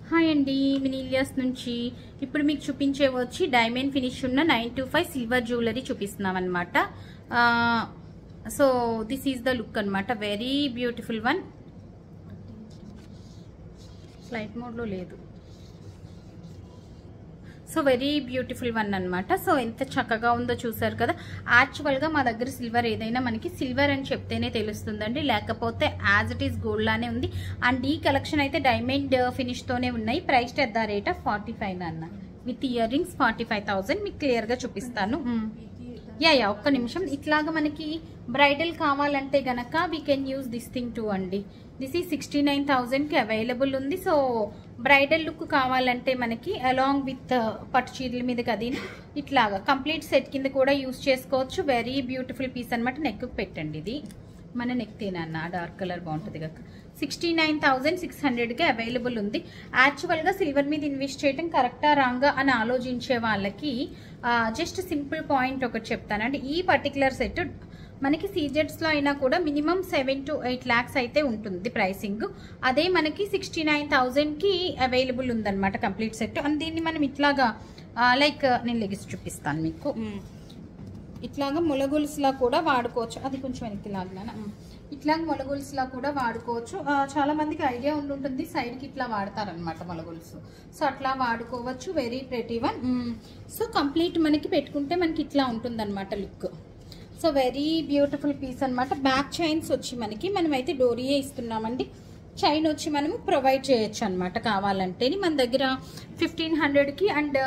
Hi అండి, మినీలియాస్ నుంచి ఇప్పుడు మీకు చూపించే వచ్చి డైమండ్ ఫినిష్ ఉన్న 925 సిల్వర్ జ్యువెలరీ చూపిస్తున్నాం అనమాట. So this is the look అనమాట. Very beautiful one. ఫ్లైట్ మోడ్లో లేదు. సో వెరీ బ్యూటిఫుల్ వన్ అనమాట. సో ఎంత చక్కగా ఉందో చూసారు కదా. యాక్చువల్గా మా దగ్గర సిల్వర్ ఏదైనా మనకి సిల్వర్ అని చెప్తేనే తెలుస్తుందండి, లేకపోతే యాజ్ ఇట్ ఈస్ గోల్డ్ లానే ఉంది. అండ్ ఈ కలెక్షన్ అయితే డైమండ్ ఫినిష్ తోనే ఉన్నాయి. Price at the rate of 45 అన్న, విత్ ఇయర్ రింగ్స్ 45,000. మీకు క్లియర్ గా చూపిస్తాను. యా ఒక్క నిమిషం. ఇట్లాగా మనకి బ్రైడల్ కావాలంటే గనక we can use this thing too అండి. దిస్ ఈ 69,000కి అవైలబుల్ ఉంది. సో బ్రైడల్ లుక్ కావాలంటే మనకి అలాంగ్ విత్ పట్టు చీరల మీద కది ఇట్లాగా కంప్లీట్ సెట్ కింద కూడా యూజ్ చేసుకోవచ్చు. వెరీ బ్యూటిఫుల్ పీస్ అనమాట. నెక్ పెట్టండి, ఇది మన నెక్ తేనన్న డార్క్ కలర్ బాగుంటుంది కదా. 69,600కి అవైలబుల్ ఉంది. యాక్చువల్గా సిల్వర్ మీద ఇన్వెస్ట్ చేయడం కరెక్టా రాంగా అని ఆలోచించే వాళ్ళకి జస్ట్ సింపుల్ పాయింట్ ఒకటి చెప్తాను. అంటే ఈ పర్టికులర్ సెట్ మనకి సీజెట్స్లో అయినా కూడా మినిమం 7 to 8 lakhs అయితే ఉంటుంది ప్రైసింగ్. అదే మనకి 69,000కి అవైలబుల్ ఉందన్నమాట కంప్లీట్ సెట్. అండ్ దీన్ని మనం ఇట్లాగా లైక్ నేను లెగిసి చూపిస్తాను మీకు. ఇట్లాగా మొలగొలుసులా కూడా వాడుకోవచ్చు. అది కొంచెం వెనక్కి లాగినా. ఇట్లాగ మొలగొలుసులా కూడా వాడుకోవచ్చు. చాలా మందికి ఐడియా ఉండుంటుంది, సైడ్కి ఇట్లా వాడతారనమాట మొలగొలుసు. సో అట్లా వాడుకోవచ్చు. Very pretty one. So complete మనకి పెట్టుకుంటే మనకి ఇట్లా ఉంటుంది అనమాట look. So very beautiful piece అనమాట. బ్యాక్ చైన్స్ వచ్చి మనమైతే డోరీయే ఇస్తున్నామండి. చైన్ వచ్చి మనము ప్రొవైడ్ చేయొచ్చు అనమాట కావాలంటే. మన దగ్గర 1500కి అండ్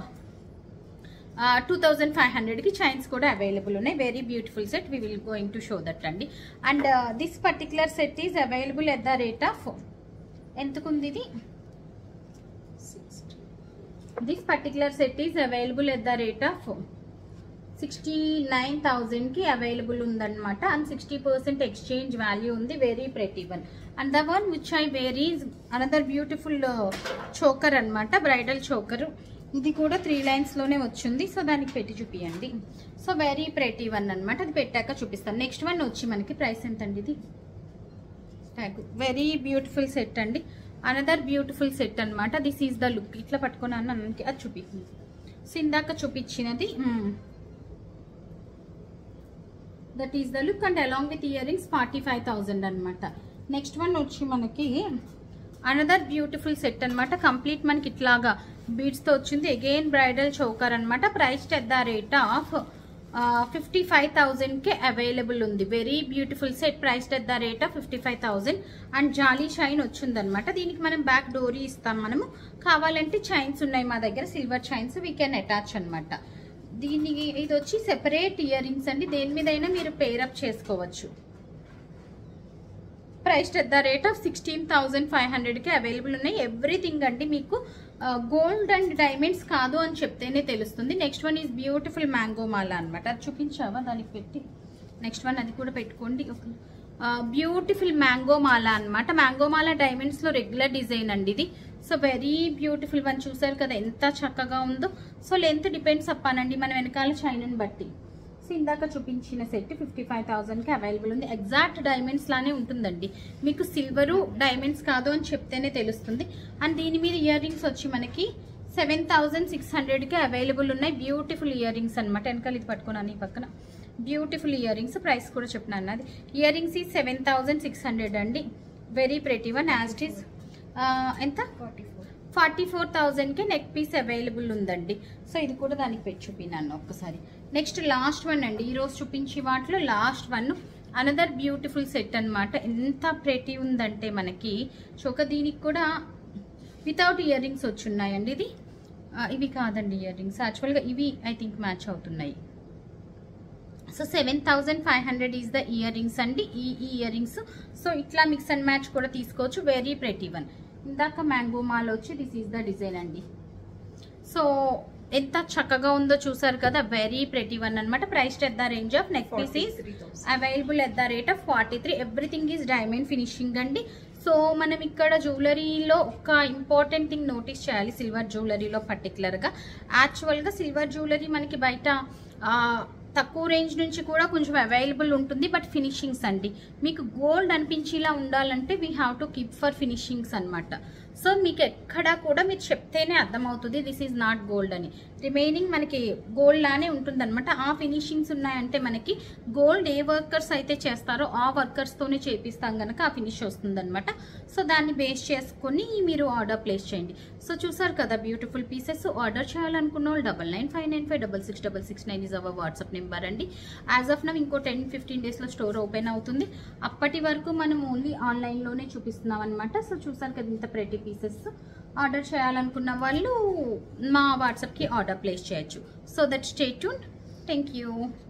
2500కి చైన్స్ కూడా అవైలబుల్ ఉన్నాయి. Very beautiful set. We will going to show that అండి. And this particular set is available at the rate of ఎంతకుంది ఇది. This particular set is available at the rate of 69,000కి available ఉందన్నమాట. And 60% exchange value ఉంది. Very pretty one. And the one which I wear is another beautiful choker అనమాట, bridal choker. ఇది కూడా 3 lines లోనే వచ్చింది. సో దానికి పెట్టి చూపియండి. సో వెరీ ప్రెటీ వన్ అనమాట. అది పెట్టాక చూపిస్తాను. నెక్స్ట్ వన్ వచ్చి మనకి ప్రైస్ ఎంత అండి ఇది. వెరీ బ్యూటిఫుల్ సెట్ అండి. అనదర్ బ్యూటిఫుల్ సెట్ అనమాట. This is the look. ఇట్లా పట్టుకున్నాను అన్నకి అది చూపించింది. సో ఇందాక చూపించినది that is the look. And along with earrings 45,000 అనమాట. నెక్స్ట్ వన్ వచ్చి మనకి అనదర్ బ్యూటిఫుల్ సెట్ అనమాట. కంప్లీట్ మనకి ఇట్లాగా బీడ్స్ తో వచ్చింది. అగైన్ బ్రైడల్ చోకర్ అనమాట. Price at the rate of 55,000కి అవైలబుల్ ఉంది. Very beautiful set. Price at the rate of 55,000. And jolly shine వచ్చింది అనమాట. దీనికి మనం బ్యాక్ డోరీ ఇస్తాం. మనము కావాలంటే చైన్స్ ఉన్నాయి మా దగ్గర, silver chains we can attach అనమాట. దీనికి ఇది వచ్చి సెపరేట్ ఇయర్ రింగ్స్ అండి. దేని మీదైనా మీరు పేరప్ చేసుకోవచ్చు. Price at the rate of 16,500కి అవైలబుల్ ఉన్నాయి. ఎవ్రీథింగ్ అండి మీకు గోల్డ్ అండ్ డైమండ్స్ కాదు అని చెప్తేనే తెలుస్తుంది. Next one is beautiful mango మాల అనమాట. అది చూపించావా దానికి పెట్టి. నెక్స్ట్ వన్ అది కూడా పెట్టుకోండి. బ్యూటిఫుల్ మ్యాంగో మాల అనమాట. మ్యాంగో మాల డైమండ్స్ లో రెగ్యులర్ డిజైన్ అండి ఇది. So very beautiful one. చూసారు కదా ఎంత చక్కగా ఉందో. సో లెంత్ డిపెండ్స్ అప్పానండి మన వెనకాల చైన్ బట్టి. సో ఇందాక చూపించిన సెట్ 55,000కి అవైలబుల్ ఉంది. ఎగ్జాక్ట్ డైమండ్స్ లానే ఉంటుందండి. మీకు సిల్వరు డైమండ్స్ కాదు అని చెప్తేనే తెలుస్తుంది. అండ్ దీని మీద ఇయర్ రింగ్స్ వచ్చి మనకి 7,600కి అవైలబుల్ ఉన్నాయి. బ్యూటిఫుల్ ఇయర్ రింగ్స్ అనమాట. వెనకాల ఇది పట్టుకున్నాను ఈ పక్కన. Beautiful ear rings. ప్రైస్ కూడా చెప్పినాను. అది ఇయర్ రింగ్స్ ఈ 7,600 అండి. Very pretty one. As it is ఎంత 44,000కి నెక్ పీస్ అవైలబుల్ ఉందండి. సో ఇది కూడా దానికి పెట్టి చూపినాను ఒక్కసారి. నెక్స్ట్ లాస్ట్ వన్ అండి. ఈరోజు చూపించే వాటిలో last one another beautiful set అనమాట. ఎంత ప్రెటీ ఉందంటే మనకి చోక. దీనికి కూడా వితౌట్ ఇయర్ రింగ్స్ వచ్చి ఉన్నాయండి. ఇది ఇవి కాదండి ఇయర్ రింగ్స్. యాక్చువల్గా ఇవి ఐ థింక్ మ్యాచ్ అవుతున్నాయి. So 7,500 is the earrings అండి. ఈ ఇయర్ రింగ్స్. సో ఇట్లా మిక్స్ అండ్ మ్యాచ్ కూడా తీసుకోవచ్చు. Very pretty one. ఇందాక మ్యాంగో మాల్ వచ్చి దిస్ ఈజ్ ద డిజైన్ అండి. సో ఎంత చక్కగా ఉందో చూసారు కదా. వెరీ ప్రెటీ వన్ అనమాట. Price at the range of neck piece is available at the rate of 43. Everything is diamond finishing అండి. సో మనం ఇక్కడ జ్యువెలరీలో ఒక ఇంపార్టెంట్ థింగ్ నోటీస్ చేయాలి. సిల్వర్ జ్యువెలరీలో పర్టికులర్గా యాక్చువల్గా సిల్వర్ జ్యువెలరీ మనకి బయట తక్కువ రేంజ్ నుంచి కూడా కొంచెం అవైలబుల్ ఉంటుంది. బట్ ఫినిషింగ్స్ అండి మీకు గోల్డ్ అనిపించేలా ఉండాలంటే we have to keep for finishings అనమాట. సో మీకు ఎక్కడా కూడా మీరు చెప్తేనే అర్థమవుతుంది దిస్ ఈజ్ నాట్ గోల్డ్ అని. రిమైనింగ్ మనకి గోల్డ్ లానే ఉంటుంది అనమాట. ఆ ఫినిషింగ్స్ ఉన్నాయంటే మనకి గోల్డ్ ఏ వర్కర్స్ అయితే చేస్తారో ఆ వర్కర్స్ తోనే చేపిస్తాం కనుక ఆ ఫినిష్ వస్తుంది అనమాట. సో దాన్ని బేస్ చేసుకొని మీరు ఆర్డర్ ప్లేస్ చేయండి. సో చూసారు కదా బ్యూటిఫుల్ పీసెస్. ఆర్డర్ చేయాలనుకున్న వాళ్ళు 9959956669 ఇస్ అవర్ వాట్సాప్ నెంబర్ అండి. యాజ్ ఆఫ్ నవ్ ఇంకో 10-15 డేస్లో స్టోర్ ఓపెన్ అవుతుంది. అప్పటి వరకు మనం ఓన్లీ ఆన్లైన్లోనే చూపిస్తున్నాం అనమాట. సో చూసారు కదా ఇంత ప్రెటీ పీసెస్. ఆర్డర్ చేయాలనుకున్న వాళ్ళు మా వాట్సాప్కి ఆర్డర్ ప్లేస్ చేయొచ్చు. So that stay tune. Thank you.